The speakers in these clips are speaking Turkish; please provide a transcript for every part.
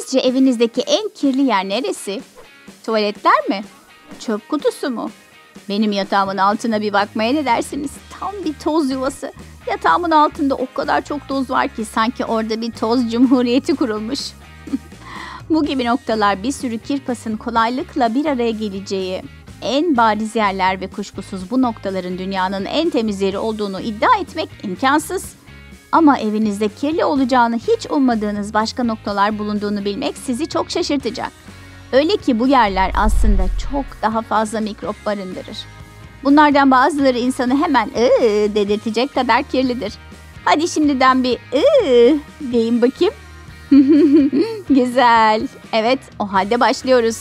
Sizce evinizdeki en kirli yer neresi? Tuvaletler mi? Çöp kutusu mu? Benim yatağımın altına bir bakmaya ne dersiniz? Tam bir toz yuvası. Yatağımın altında o kadar çok toz var ki sanki orada bir toz cumhuriyeti kurulmuş. Bu gibi noktalar bir sürü kirpasın kolaylıkla bir araya geleceği en bariz yerler ve kuşkusuz bu noktaların dünyanın en temiz yeri olduğunu iddia etmek imkansız. Ama evinizde kirli olacağını hiç ummadığınız başka noktalar bulunduğunu bilmek sizi çok şaşırtacak. Öyle ki bu yerler aslında çok daha fazla mikrop barındırır. Bunlardan bazıları insanı hemen dedirtecek kadar kirlidir. Hadi şimdiden bir deyin bakayım. Güzel. Evet, o halde başlıyoruz.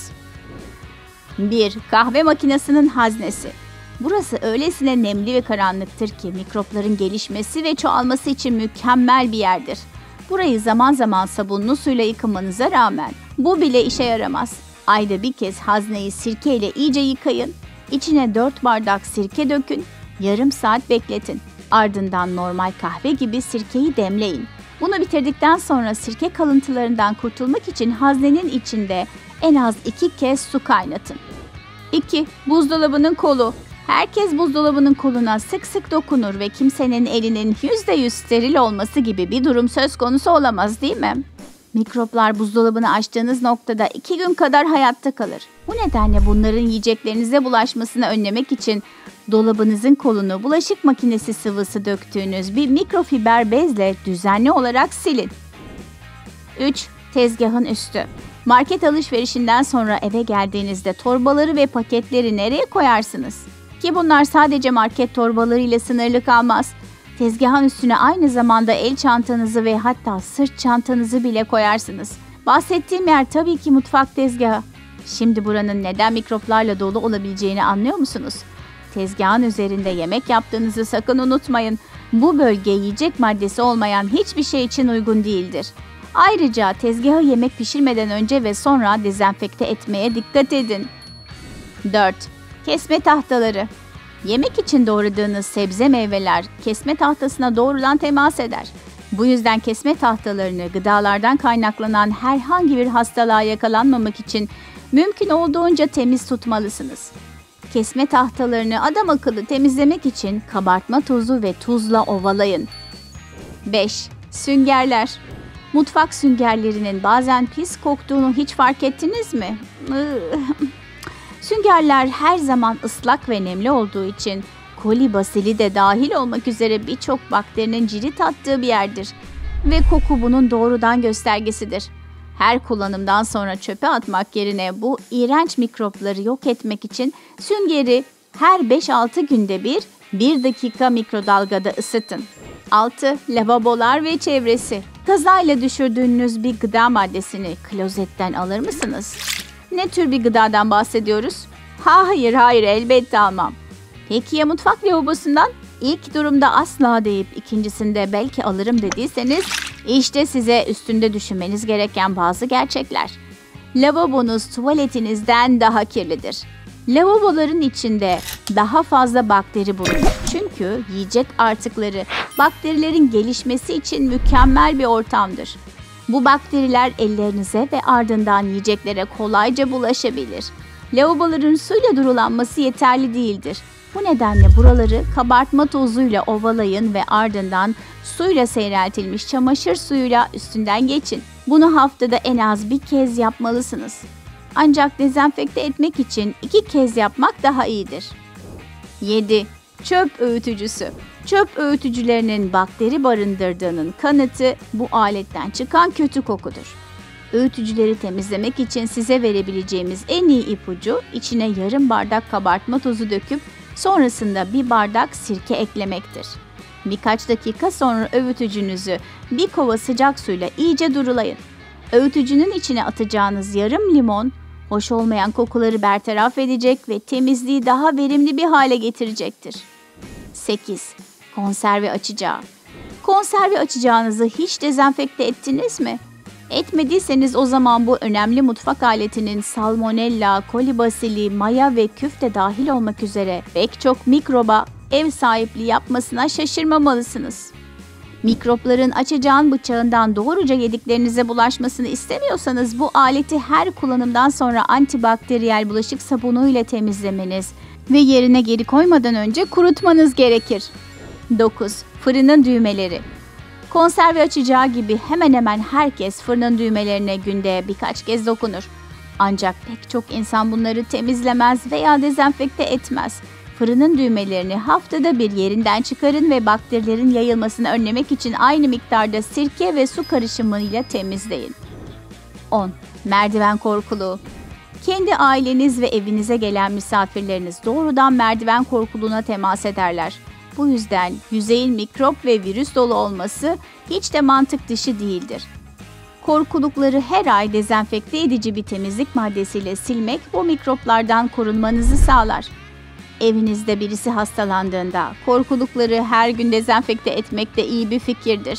1. Kahve makinesinin haznesi. Burası öylesine nemli ve karanlıktır ki mikropların gelişmesi ve çoğalması için mükemmel bir yerdir. Burayı zaman zaman sabunlu suyla yıkamanıza rağmen bu bile işe yaramaz. Ayda bir kez hazneyi sirkeyle iyice yıkayın. İçine 4 bardak sirke dökün. Yarım saat bekletin. Ardından normal kahve gibi sirkeyi demleyin. Bunu bitirdikten sonra sirke kalıntılarından kurtulmak için haznenin içinde en az 2 kez su kaynatın. 2. Buzdolabının kolu. Herkes buzdolabının koluna sık sık dokunur ve kimsenin elinin %100 steril olması gibi bir durum söz konusu olamaz, değil mi? Mikroplar buzdolabını açtığınız noktada 2 gün kadar hayatta kalır. Bu nedenle bunların yiyeceklerinize bulaşmasını önlemek için dolabınızın kolunu bulaşık makinesi sıvısı döktüğünüz bir mikrofiber bezle düzenli olarak silin. 3. Tezgahın üstü. Market alışverişinden sonra eve geldiğinizde torbaları ve paketleri nereye koyarsınız? Ki bunlar sadece market torbalarıyla sınırlı kalmaz. Tezgahın üstüne aynı zamanda el çantanızı ve hatta sırt çantanızı bile koyarsınız. Bahsettiğim yer tabii ki mutfak tezgahı. Şimdi buranın neden mikroplarla dolu olabileceğini anlıyor musunuz? Tezgahın üzerinde yemek yaptığınızı sakın unutmayın. Bu bölge yiyecek maddesi olmayan hiçbir şey için uygun değildir. Ayrıca tezgahı yemek pişirmeden önce ve sonra dezenfekte etmeye dikkat edin. 4. Kesme tahtaları. Yemek için doğradığınız sebze meyveler kesme tahtasına doğrudan temas eder. Bu yüzden kesme tahtalarını gıdalardan kaynaklanan herhangi bir hastalığa yakalanmamak için mümkün olduğunca temiz tutmalısınız. Kesme tahtalarını adam akıllı temizlemek için kabartma tozu ve tuzla ovalayın. 5. Süngerler. Mutfak süngerlerinin bazen pis koktuğunu hiç fark ettiniz mi? Süngerler her zaman ıslak ve nemli olduğu için kolibasili de dahil olmak üzere birçok bakterinin cirit attığı bir yerdir. Ve koku bunun doğrudan göstergesidir. Her kullanımdan sonra çöpe atmak yerine bu iğrenç mikropları yok etmek için süngeri her 5-6 günde bir dakika mikrodalgada ısıtın. 6. Lavabolar ve çevresi. Kazayla düşürdüğünüz bir gıda maddesini klozetten alır mısınız? Ne tür bir gıdadan bahsediyoruz? Hayır elbette almam. Peki ya mutfak lavabosundan? İlk durumda asla deyip ikincisinde belki alırım dediyseniz işte size üstünde düşünmeniz gereken bazı gerçekler. Lavabonuz tuvaletinizden daha kirlidir. Lavaboların içinde daha fazla bakteri bulunur. Çünkü yiyecek artıkları bakterilerin gelişmesi için mükemmel bir ortamdır. Bu bakteriler ellerinize ve ardından yiyeceklere kolayca bulaşabilir. Lavaboların suyla durulanması yeterli değildir. Bu nedenle buraları kabartma tozuyla ovalayın ve ardından suyla seyreltilmiş çamaşır suyuyla üstünden geçin. Bunu haftada en az bir kez yapmalısınız. Ancak dezenfekte etmek için 2 kez yapmak daha iyidir. 7. Çöp öğütücüsü. Çöp öğütücülerinin bakteri barındırdığının kanıtı bu aletten çıkan kötü kokudur. Öğütücüleri temizlemek için size verebileceğimiz en iyi ipucu içine yarım bardak kabartma tozu döküp sonrasında bir bardak sirke eklemektir. Birkaç dakika sonra öğütücünüzü bir kova sıcak suyla iyice durulayın. Öğütücünün içine atacağınız yarım limon, hoş olmayan kokuları bertaraf edecek ve temizliği daha verimli bir hale getirecektir. 8. Konserve açacağı. Konserve açacağınızı hiç dezenfekte ettiniz mi? Etmediyseniz o zaman bu önemli mutfak aletinin salmonella, kolibasili, maya ve küf de dahil olmak üzere pek çok mikroba ev sahipliği yapmasına şaşırmamalısınız. Mikropların açacağın bıçağından doğruca yediklerinize bulaşmasını istemiyorsanız bu aleti her kullanımdan sonra antibakteriyel bulaşık sabunuyla temizlemeniz ve yerine geri koymadan önce kurutmanız gerekir. 9. Fırının düğmeleri. Konserve açacağı gibi hemen hemen herkes fırının düğmelerine günde birkaç kez dokunur. Ancak pek çok insan bunları temizlemez veya dezenfekte etmez. Fırının düğmelerini haftada bir yerinden çıkarın ve bakterilerin yayılmasını önlemek için aynı miktarda sirke ve su karışımıyla temizleyin. 10. Merdiven korkuluğu. Kendi aileniz ve evinize gelen misafirleriniz doğrudan merdiven korkuluğuna temas ederler. Bu yüzden yüzeyin mikrop ve virüs dolu olması hiç de mantık dışı değildir. Korkulukları her ay dezenfekte edici bir temizlik maddesiyle silmek bu mikroplardan korunmanızı sağlar. Evinizde birisi hastalandığında korkulukları her gün dezenfekte etmek de iyi bir fikirdir.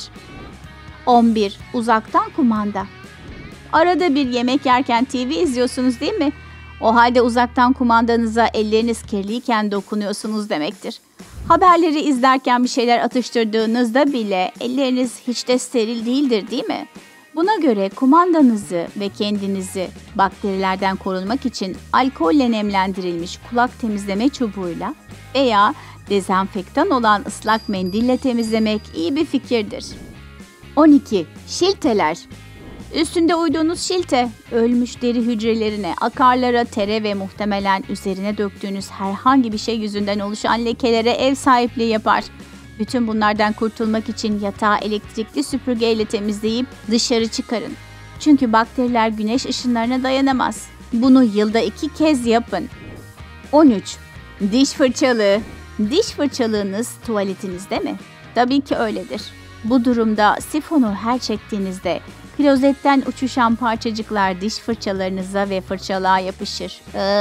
11. Uzaktan kumanda. Arada bir yemek yerken TV izliyorsunuz değil mi? O halde uzaktan kumandanıza elleriniz kirliyken dokunuyorsunuz demektir. Haberleri izlerken bir şeyler atıştırdığınızda bile elleriniz hiç de steril değildir değil mi? Buna göre kumandanızı ve kendinizi bakterilerden korunmak için alkolle nemlendirilmiş kulak temizleme çubuğuyla veya dezenfektan olan ıslak mendille temizlemek iyi bir fikirdir. 12. Şilteler. Üstünde uyduğunuz şilte, ölmüş deri hücrelerine, akarlara, tere ve muhtemelen üzerine döktüğünüz herhangi bir şey yüzünden oluşan lekelere ev sahipliği yapar. Bütün bunlardan kurtulmak için yatağı elektrikli süpürgeyle temizleyip dışarı çıkarın. Çünkü bakteriler güneş ışınlarına dayanamaz. Bunu yılda 2 kez yapın. 13. Diş fırçalığı. Diş fırçalığınız tuvaletinizde mi? Tabii ki öyledir. Bu durumda sifonu her çektiğinizde klozetten uçuşan parçacıklar diş fırçalarınıza ve fırçalığa yapışır.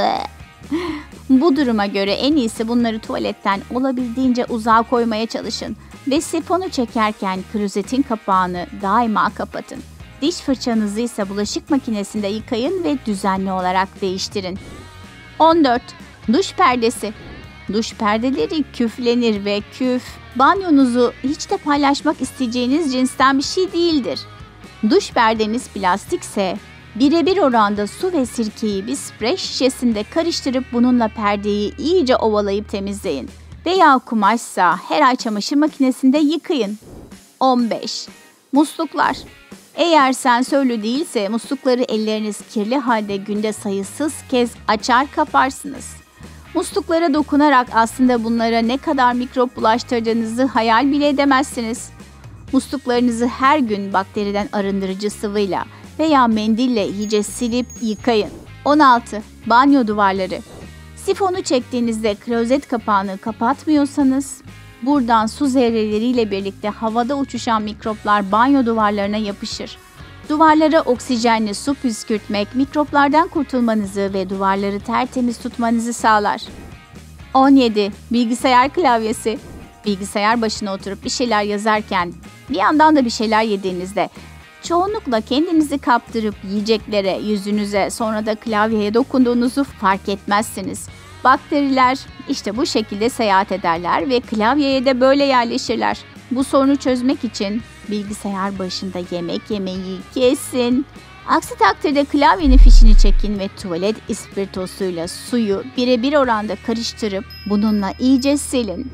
Bu duruma göre en iyisi bunları tuvaletten olabildiğince uzağa koymaya çalışın ve sifonu çekerken klozetin kapağını daima kapatın. Diş fırçanızı ise bulaşık makinesinde yıkayın ve düzenli olarak değiştirin. 14. Duş perdesi. Duş perdeleri küflenir ve küf, banyonuzu hiç de paylaşmak isteyeceğiniz cinsten bir şey değildir. Duş perdeniz plastikse, birebir oranda su ve sirkeyi bir sprey şişesinde karıştırıp bununla perdeyi iyice ovalayıp temizleyin. Veya kumaşsa her ay çamaşır makinesinde yıkayın. 15. Musluklar. Eğer sensörlü değilse muslukları elleriniz kirli halde günde sayısız kez açar kaparsınız. Musluklara dokunarak aslında bunlara ne kadar mikrop bulaştırdığınızı hayal bile edemezsiniz. Musluklarınızı her gün bakteriden arındırıcı sıvıyla veya mendille iyice silip yıkayın. 16. Banyo duvarları. Sifonu çektiğinizde klozet kapağını kapatmıyorsanız, buradan su zerreleriyle birlikte havada uçuşan mikroplar banyo duvarlarına yapışır. Duvarlara oksijenli su püskürtmek mikroplardan kurtulmanızı ve duvarları tertemiz tutmanızı sağlar. 17. Bilgisayar klavyesi. Bilgisayar başına oturup bir şeyler yazarken bir yandan da bir şeyler yediğinizde çoğunlukla kendinizi kaptırıp yiyeceklere, yüzünüze, sonra da klavyeye dokunduğunuzu fark etmezsiniz. Bakteriler işte bu şekilde seyahat ederler ve klavyeye de böyle yerleşirler. Bu sorunu çözmek için bilgisayar başında yemek yemeyi kesin. Aksi takdirde klavyenin fişini çekin ve tuvalet ispirtosuyla suyu birebir oranda karıştırıp bununla iyice silin.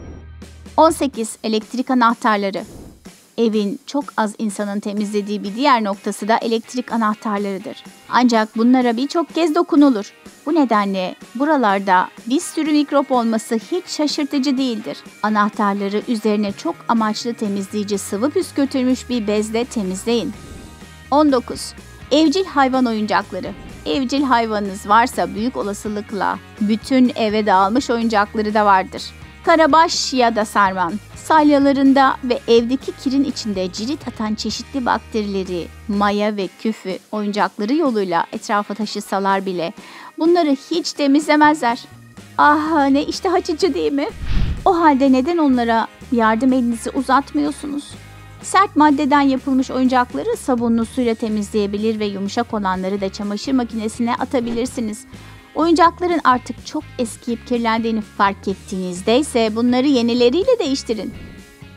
18. Elektrik anahtarları. Evin çok az insanın temizlediği bir diğer noktası da elektrik anahtarlarıdır. Ancak bunlara birçok kez dokunulur. Bu nedenle buralarda bir sürü mikrop olması hiç şaşırtıcı değildir. Anahtarları üzerine çok amaçlı temizleyici sıvı püskürtülmüş bir bezle temizleyin. 19. Evcil hayvan oyuncakları. Evcil hayvanınız varsa büyük olasılıkla bütün eve dağılmış oyuncakları da vardır. Karabaş ya da sarman, salyalarında ve evdeki kirin içinde cirit atan çeşitli bakterileri, maya ve küfü oyuncakları yoluyla etrafa taşısalar bile bunları hiç temizlemezler. Ah, ne iştah açıcı değil mi? O halde neden onlara yardım elinizi uzatmıyorsunuz? Sert maddeden yapılmış oyuncakları sabunlu suyla temizleyebilir ve yumuşak olanları da çamaşır makinesine atabilirsiniz. Oyuncakların artık çok eskiyip kirlendiğini fark ettiğinizde ise bunları yenileriyle değiştirin.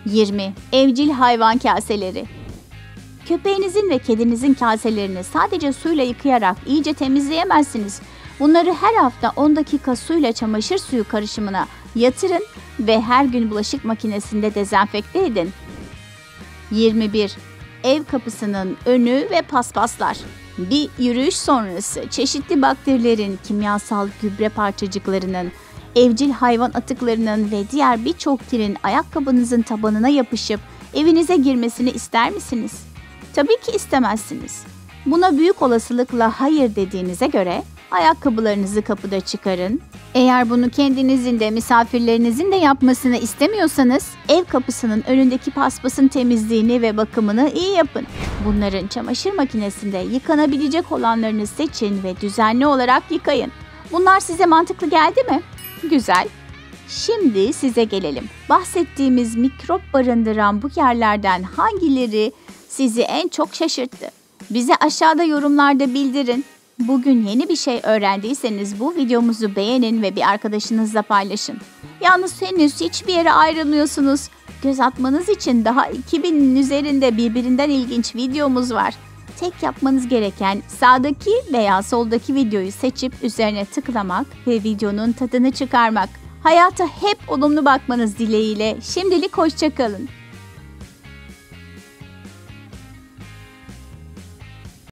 20. Evcil hayvan kaseleri. Köpeğinizin ve kedinizin kaselerini sadece suyla yıkayarak iyice temizleyemezsiniz. Bunları her hafta 10 dakika suyla çamaşır suyu karışımına yatırın ve her gün bulaşık makinesinde dezenfekte edin. 21. Ev kapısının önü ve paspaslar. Bir yürüyüş sonrası çeşitli bakterilerin, kimyasal gübre parçacıklarının, evcil hayvan atıklarının ve diğer birçok kirin ayakkabınızın tabanına yapışıp evinize girmesini ister misiniz? Tabii ki istemezsiniz. Buna büyük olasılıkla hayır dediğinize göre ayakkabılarınızı kapıda çıkarın. Eğer bunu kendinizin de misafirlerinizin de yapmasını istemiyorsanız ev kapısının önündeki paspasın temizliğini ve bakımını iyi yapın. Bunların çamaşır makinesinde yıkanabilecek olanlarını seçin ve düzenli olarak yıkayın. Bunlar size mantıklı geldi mi? Güzel. Şimdi size gelelim. Bahsettiğimiz mikrop barındıran bu yerlerden hangileri sizi en çok şaşırttı? Bize aşağıda yorumlarda bildirin. Bugün yeni bir şey öğrendiyseniz bu videomuzu beğenin ve bir arkadaşınızla paylaşın. Yalnız henüz hiçbir yere ayrılmıyorsunuz. Göz atmanız için daha 2000'in üzerinde birbirinden ilginç videomuz var. Tek yapmanız gereken sağdaki veya soldaki videoyu seçip üzerine tıklamak ve videonun tadını çıkarmak. Hayata hep olumlu bakmanız dileğiyle şimdilik hoşça kalın.